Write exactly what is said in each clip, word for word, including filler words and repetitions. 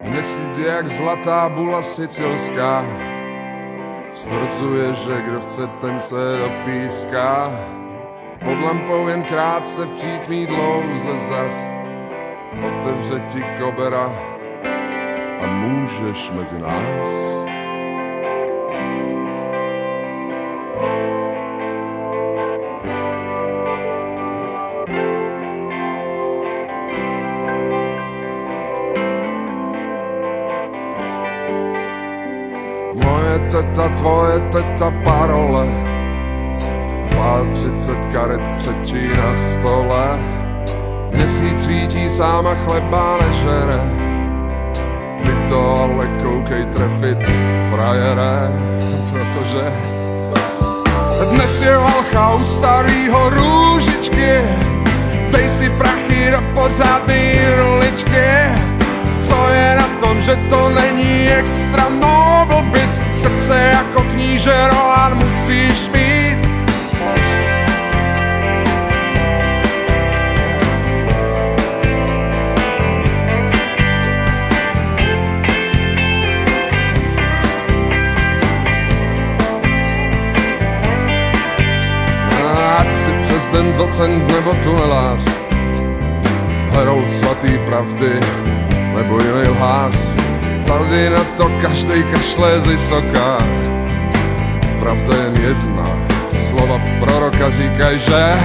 Měsíc jak zlatá bula sicilská, stvrzuje, že kdo chce, ten se dopíská. Pod lampou jen krátce v přítmí dlouze zas otevře ti kobera a můžeš mezi nás. Moje teta, tvoje teta, parole, třicet karet křečí na stole. Měsíc svítí, sám a chleba nežere, ty to ale koukej trefit, frajere, protože dnes je válka u starýho Růžičky. Dej si prachy do pořádný roličky. Co je na tom, že to není extra noble byt? Srdce jako kníže Rohan musíš mít. Ať si přes den docent nebo tunelář, herou svatý pravdy nebo jiný lhář, tady na to každej kašle z vysoká. Pravda jen jedna, slova proroka říkaj, že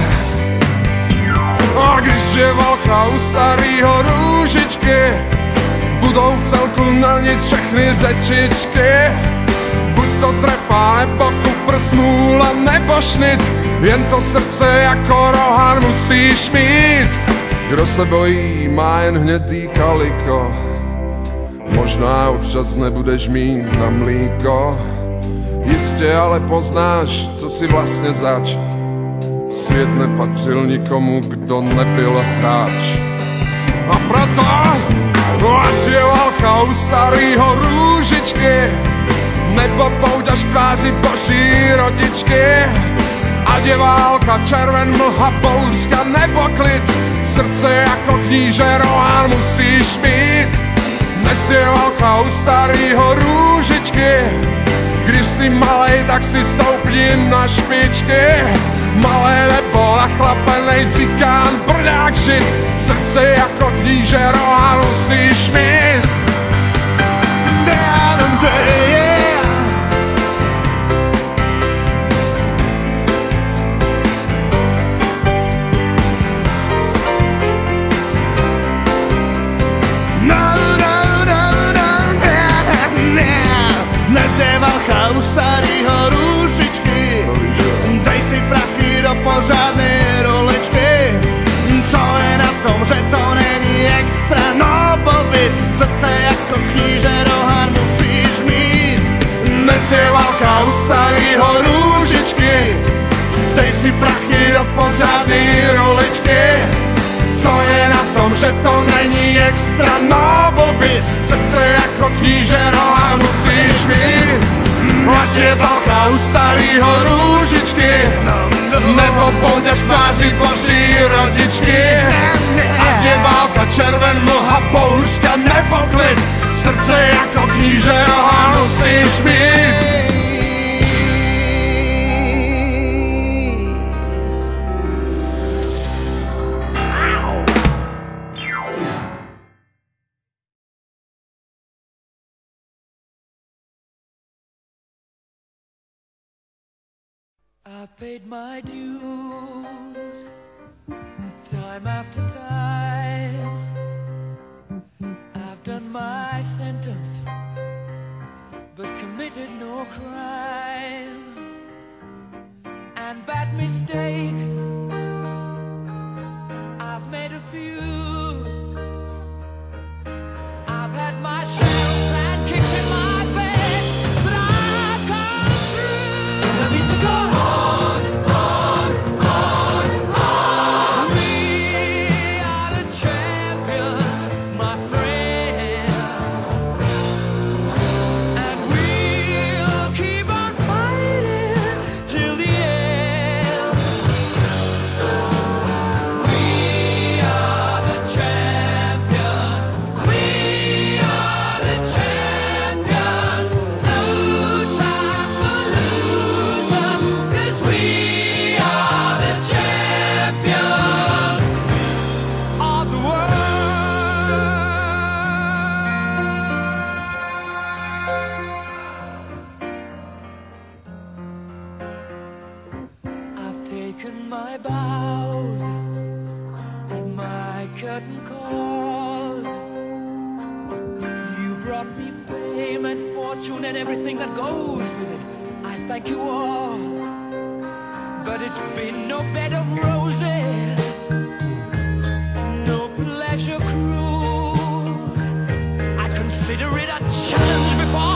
a když je válka u starýho Růžičky, budou v celku na nic všechny zečičky. Buď to trefa nebo kufr, smůla nebo šnit, jen to srdce jako Rohan musíš mít. Kdo se bojí, má jen hnědý kaliko, možná občas nebudeš mít na mlíko. Jistě ale poznáš, co si vlastně zač. Svět nepatřil nikomu, kdo nebyl hráč. A proto, ať je válka u starýho Růžičky, nebo pouťaž k tváři boží rodičky. Ať je válka, červen, mlha, bouřka nebo klid, srdce jako kníže Rohan musíš mít. Dnes je válka u starýho Růžičky, když jsi malej, tak si stoupni na špičky. Malé nebo nachlapenej cikán, brdák žid, srdce jako kníže Rohan musíš mít. U starýho Růžičky, dej si prachy do pořádnej roličky. Co je na tom, že to není extra noble byt? Srdce jako kníže Rohan musíš mít. Dnes je válka u starýho Růžičky, dej si prachy do pořádnej roličky. Co je na tom, že to není extra noble byt? Srdce jako kníže Rohan musíš mít. Ať je válka u starýho Růžičky, nebo pouťaž k tváři boží rodičky. Ať je válka, červen, mlha, bouřka nebo klid, srdce jako kníže Rohan musíš mít. I've paid my dues, time after time. I've done my sentence, but committed no crime. And bad mistakes, I've made a few. I've had my shells and kicks in my face, but I've come through. And I need to go home. We are brought me fame and fortune and everything that goes with it. I thank you all, but it's been no bed of roses, no pleasure cruise. I consider it a challenge before